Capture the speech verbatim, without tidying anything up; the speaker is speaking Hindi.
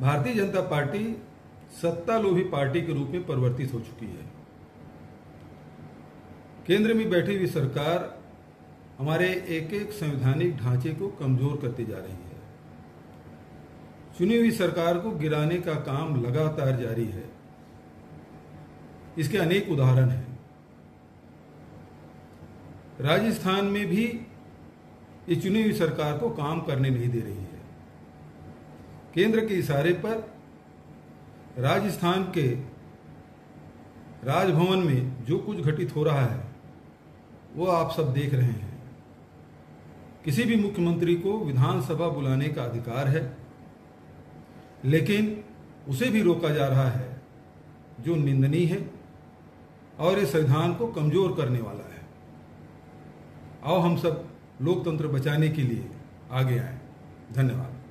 भारतीय जनता पार्टी सत्तालोभी पार्टी के रूप में परिवर्तित हो चुकी है। केंद्र में बैठी हुई सरकार हमारे एक एक संवैधानिक ढांचे को कमजोर करती जा रही है। चुनी हुई सरकार को गिराने का काम लगातार जारी है। इसके अनेक उदाहरण हैं। राजस्थान में भी ये चुनी हुई सरकार को काम करने नहीं दे रही है। केंद्र के इशारे पर राजस्थान के राजभवन में जो कुछ घटित हो रहा है वो आप सब देख रहे हैं। किसी भी मुख्यमंत्री को विधानसभा बुलाने का अधिकार है, लेकिन उसे भी रोका जा रहा है, जो निंदनीय है और ये संविधान को कमजोर करने वाला है। आओ हम सब लोकतंत्र बचाने के लिए आगे आए। धन्यवाद।